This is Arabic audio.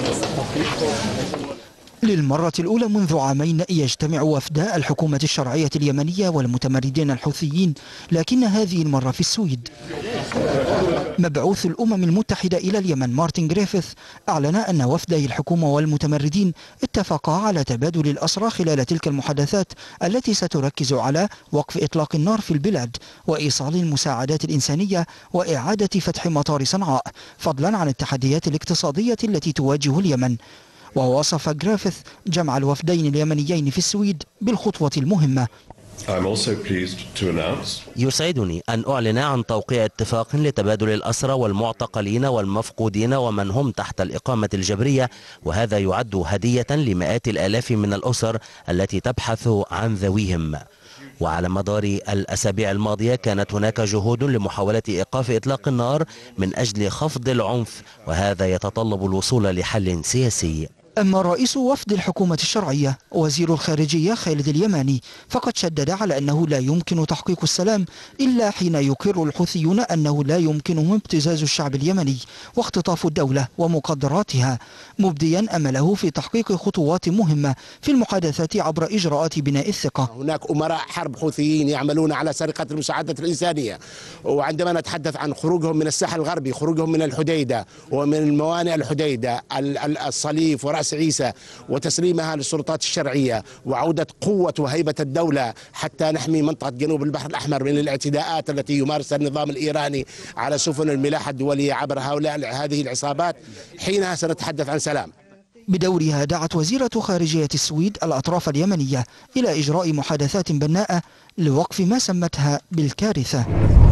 للمرة الأولى منذ عامين يجتمع وفدا الحكومة الشرعية اليمنية والمتمردين الحوثيين، لكن هذه المرة في السويد. مبعوث الأمم المتحدة إلى اليمن مارتن غريفيث أعلن أن وفدي الحكومة والمتمردين اتفقا على تبادل الأسرى خلال تلك المحادثات التي ستركز على وقف إطلاق النار في البلاد وإيصال المساعدات الإنسانية وإعادة فتح مطار صنعاء، فضلا عن التحديات الاقتصادية التي تواجه اليمن. ووصف غريفيث جمع الوفدين اليمنيين في السويد بالخطوة المهمة. يسعدني أن أعلن عن توقيع اتفاق لتبادل الأسرى والمعتقلين والمفقودين ومن هم تحت الإقامة الجبرية، وهذا يعد هدية لمئات الآلاف من الأسر التي تبحث عن ذويهم. وعلى مدار الأسابيع الماضية كانت هناك جهود لمحاولة إيقاف إطلاق النار من أجل خفض العنف، وهذا يتطلب الوصول لحل سياسي. أما رئيس وفد الحكومة الشرعية وزير الخارجية خالد اليماني فقد شدد على أنه لا يمكن تحقيق السلام إلا حين يقر الحوثيون أنه لا يمكنهم ابتزاز الشعب اليمني واختطاف الدولة ومقدراتها، مبديا أمله في تحقيق خطوات مهمة في المحادثات عبر إجراءات بناء الثقة. هناك أمراء حرب حوثيين يعملون على سرقة المساعدات الإنسانية، وعندما نتحدث عن خروجهم من الساحل الغربي، خروجهم من الحديدة ومن الموانئ الحديدة الصليف ورأس عيسى وتسليمها للسلطات الشرعية وعودة قوة وهيبة الدولة حتى نحمي منطقة جنوب البحر الأحمر من الاعتداءات التي يمارسها النظام الإيراني على سفن الملاحة الدولية عبر هذه العصابات، حينها سنتحدث عن سلام. بدورها دعت وزيرة خارجية السويد الأطراف اليمنية إلى إجراء محادثات بناءة لوقف ما سمتها بالكارثة.